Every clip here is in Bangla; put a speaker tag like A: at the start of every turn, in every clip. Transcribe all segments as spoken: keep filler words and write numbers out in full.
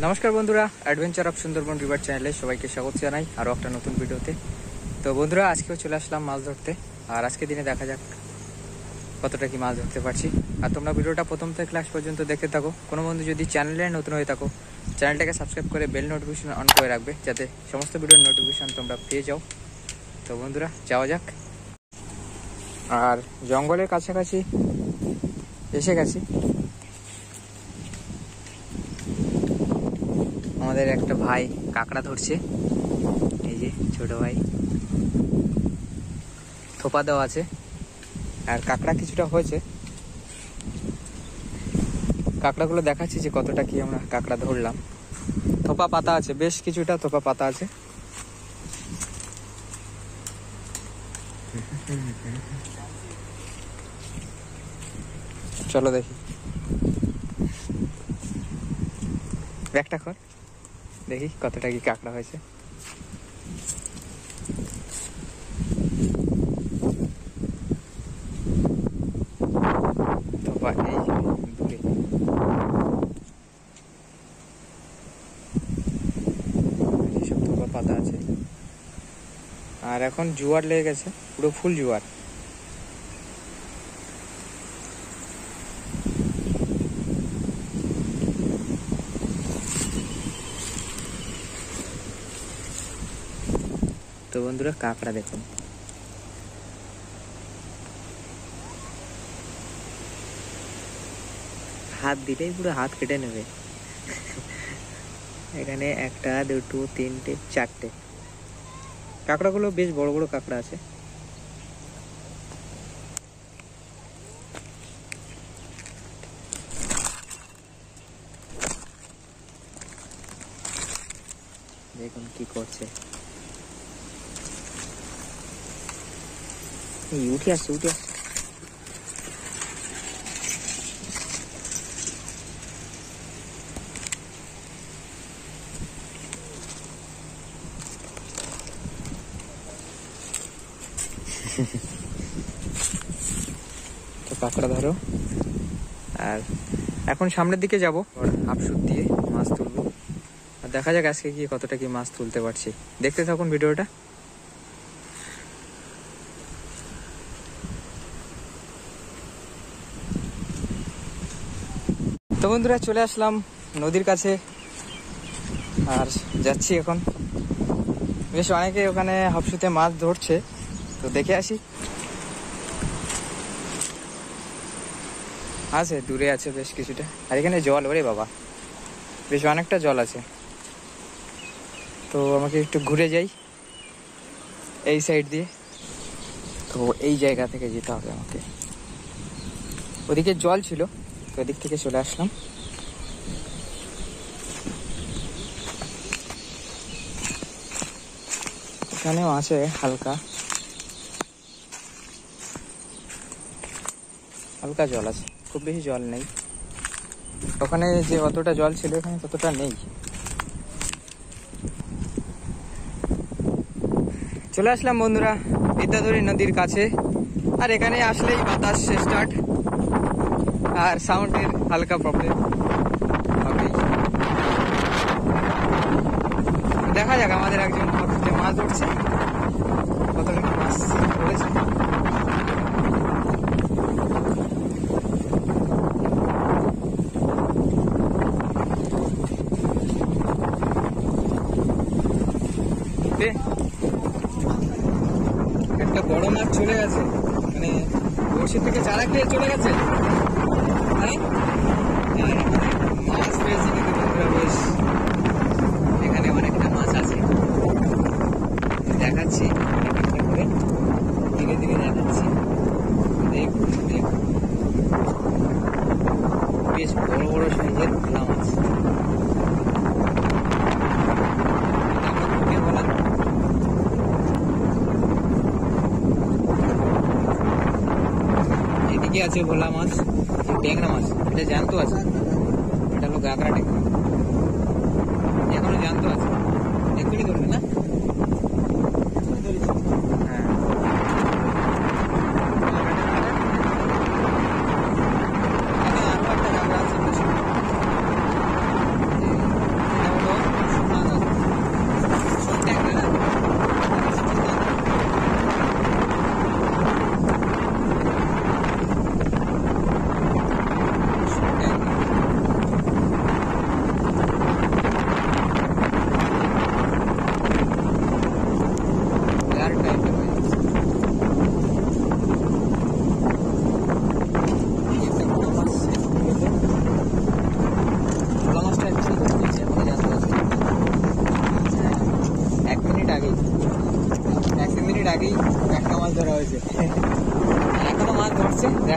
A: नमस्कार बंधुरा एडवेंचर अफ सुंदरबन रिवर चैनले सबाइके स्वागत जानाई आरो एकटा नतून भिडियोते। तो बंधुरा आज के चले आसलाम माछ धरते और आज के दिने देखा जाक कतटा कि माछ धरते पारछि। और तोमरा भिडियोटा प्रथम थेके लास्ट पर्यन्त देखते थाको। कोनो बंधु यदि चैनेले नतून हये थाको चैनलटाके सबस्क्राइब करे बेल नोटिफिकेशन अन करे राखबे जाते समस्त भिडियोर नोटिफिकेशन तोमरा पेये जाओ। तो बंधुरा जाओया जाक। और जंगलेर काछाकाछि एसे गेছি। আমাদের একটা ভাই কাঁকড়া ধরছে, এই যে ছোট ভাই থোপা দেওয়া আছে আর কাঁকড়া কিছুটা হয়েছে। কাঁকড়াগুলো দেখাচ্ছি যে কতটা কি আমরা কাঁকড়া ধরলাম। থোপা পাতা আছে, বেশ কিছুটা থোপা পাতা আছে। চলো দেখি ব্যাগটা কর, দেখি কতটা কি কাঁকড়া হয়েছে। থোপা এই দূরে এইসব থোপা পাতা আছে। আর এখন জোয়ার লেগে গেছে, পুরো ফুল জোয়ার। तो बंधुरा काकड़ा देखो हाथ दिले पूरा हाथ केटे नेबे। एखाने एकटा दुटो तीनटे चारटे काकड़ागुलो बेश बड़ बड़ काकड़ा आछे। देखुन कि करछे। उठे आस उठे आस तो কাঁকড়া ধরো। আর এখন সামনের দিকে যাব, আপসুত দিয়ে মাছ তুলবো। আর দেখা যাক আজকে গিয়ে কতটা কি মাছ তুলতে পারছি। দেখতে থাকুন ভিডিওটা। তো বন্ধুরা চলে আসলাম নদীর কাছে আর যাচ্ছি এখন। বেশ অনেকে ওখানে হাফসুতে মাছ ধরছে, তো দেখে আসি। আছে দূরে আছে বেশ কিছুটা, আর এখানে জল, ওরে বাবা বেশ অনেকটা জল আছে। তো আমাকে একটু ঘুরে যাই এই সাইড দিয়ে। তো এই জায়গা থেকে যেতে হবে আমাকে, ওদিকে জল ছিল তো ওদিক থেকে চলে আসলাম। এখানেও আছে হালকা হালকা জল আছে, খুব বেশি জল নেই। ওখানে যে অতটা জল ছিল এখানে ততটা নেই। চলে আসলাম বন্ধুরা বিদ্যাধরী নদীর কাছে। আর এখানে আসলেই বাতাস স্টার্ট আর সাউন্ডের হালকা প্রবলেম হবেই। দেখা যাক আমাদের একজন হাফসুতে মাছ ধরছে, কতটা মাছ ধরেছে। একটা বড় মাছ চলে গেছে, মানে বড়শি থেকে চারা খেয়ে চলে গেছে। মাছ পেয়েছি কিন্তু বন্ধুরা বেশ, এখানে অনেকটা মাছ আছে। দেখাচ্ছি করে ধীরে ধীরে দেখাচ্ছি। দেখুন দেখুন বেশ বড় বড় সাইজের ভোলা মাছ। এদিকে আছে ভোলা মাছ, ট্যাংরা মাছ, এটা জ্যান্ত আছে। এটা হলো গাগরা ট্যাংরা, এখনো জ্যান্ত আছে। এক্ষুনি ধরবে না? হ্যাঁ আরো একটা গাগরা আছে।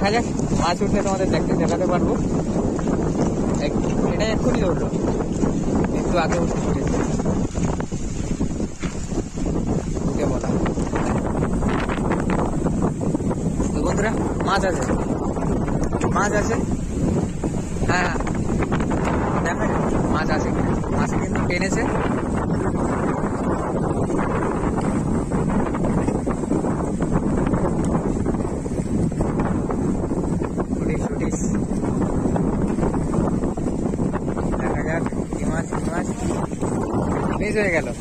A: দেখা যাক, মাছ উঠলে তোমাদের দেখতে দেখাতে পারবো। এটা এক্ষুনি উঠলো, একটু আগে উঠে পড়েছে। বলা তো বন্ধুরা, মাছ আছে, মাছ আছে, হ্যাঁ দেখা যাক মাছ আছে কিনা। মাছ কিন্তু টেনেছে। দেখা যাক কি মাছ, কি মাছ মিস হয়ে গেল।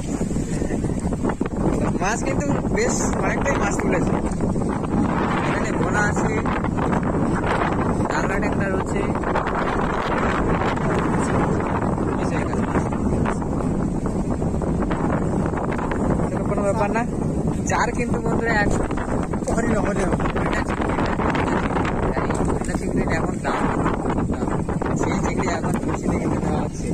A: মাছ কিন্তু বেশ অনেকটাই মাছ তুলেছে। এখানে বোনা আছে, কাঁকড়া ট্যাংরা রয়েছে। কোনো ব্যাপার না, চার কিন্তু বন্ধুরা এক হরিণ হরিণ চিংড়ি এখন দাম, সেই চিংড়ি এখন খুশিতে কিন্তু দেওয়া হচ্ছে।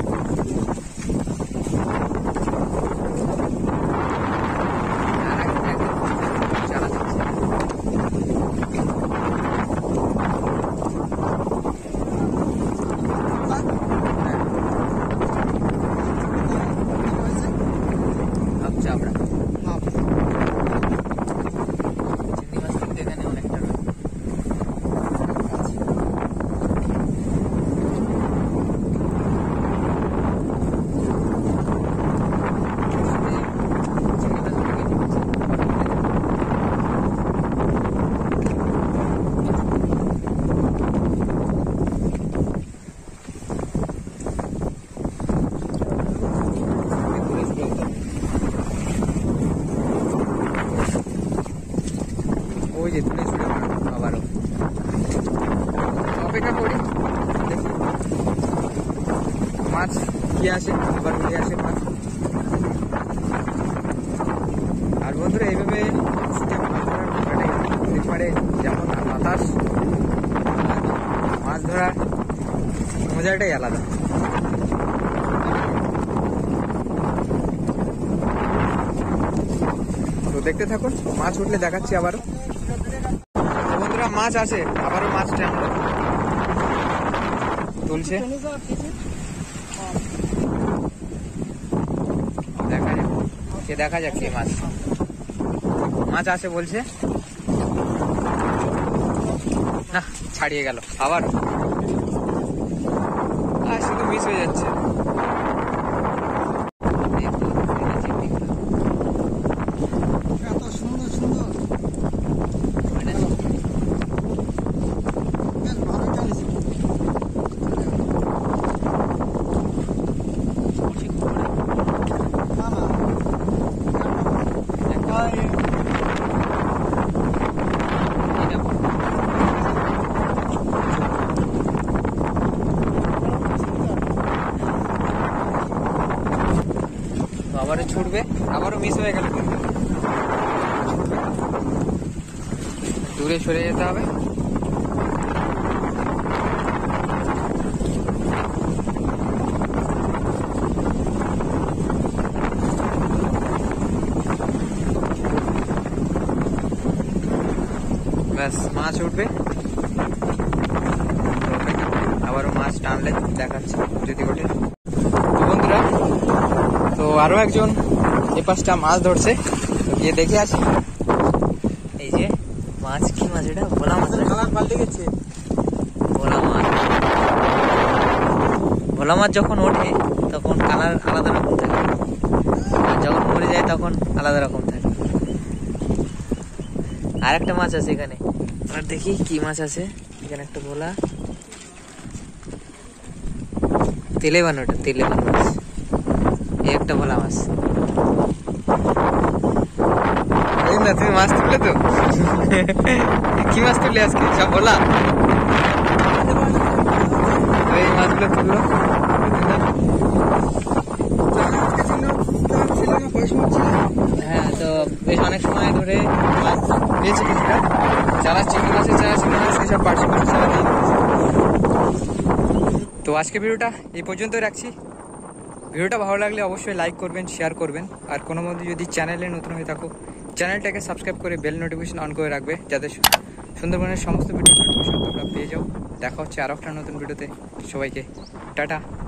A: ওই যে তুলে ছুটে আবারও অপেক্ষা করি, দেখি মাছ কি আসে, আবার উঠে আসে মাছ। আর বন্ধুরা এইভাবে শীতে মাছ ধরার মজাটাই হতে পারে, যেমন বাতাস মাছ ধরার মজাটাই আলাদা। তো দেখতে থাকুন, মাছ উঠলে দেখাচ্ছি আবারও। বন্ধুরা মাছ আছে, আবারও মাছ টানলো, তুলছে। দেখা যাক কে, দেখা যাক কে মাছ মাছ আছে বলছে না, ছাড়িয়ে গেল আবার, আর শুধু মিস হয়ে যাচ্ছে। আবারও ছুটবে, আবারও মিস হয়ে গেল, কিন্তু দূরে সরে যেতে হবে। ব্যাস মাছ উঠবে, আবারও মাছ টানলে দেখাচ্ছে যদি ওঠে। বন্ধুরা তো আরো একজন এ পাশটা মাছ ধরছে, তো গিয়ে দেখে আসি। এই যে মাছ, কি মাছ এটা? ভোলা মাছ, পাল্টে গেছে ভোলা মাছ। ভোলা মাছ যখন ওঠে তখন কালার আলাদা রকম থাকে, আর যখন মরে যায় তখন আলাদা রকম থাকে। আর একটা মাছ আছে এখানে, আর দেখি কি মাছ আছে এখানে। একটা ভোলা, তেলে বানোটা, তেলে বানো মাছ। এই একটা ভোলা মাছ। এই না, তুমি মাছ তুললে তো? কি মাছ তুললে আজকে? সব ভোলা? এই মাছগুলো তুললো। হ্যাঁ, তো বেশ অনেক সময় ধরে মাছ পেয়েছে কিছুটা। যারা চিংড়ি মাছের চারা, চিংড়ি মাছ সব পার্সি মাছের চারা দিয়ে। তো আজকে ভিডিওটা এই পর্যন্তই রাখছি। ভিডিওটা ভালো লাগলে অবশ্যই লাইক করবেন, শেয়ার করবেন। আর কোনো মধ্যে যদি চ্যানেলে নতুন হয়ে থাকো, চ্যানেলটাকে সাবস্ক্রাইব করে বেল নোটিফিকেশন অন করে রাখবে, যাতে সুন্দরবনের সমস্ত ভিডিও নোটিফিকেশন তোমরা পেয়ে যাও। দেখা হচ্ছে আরও একটা নতুন ভিডিওতে। সবাইকে টাটা।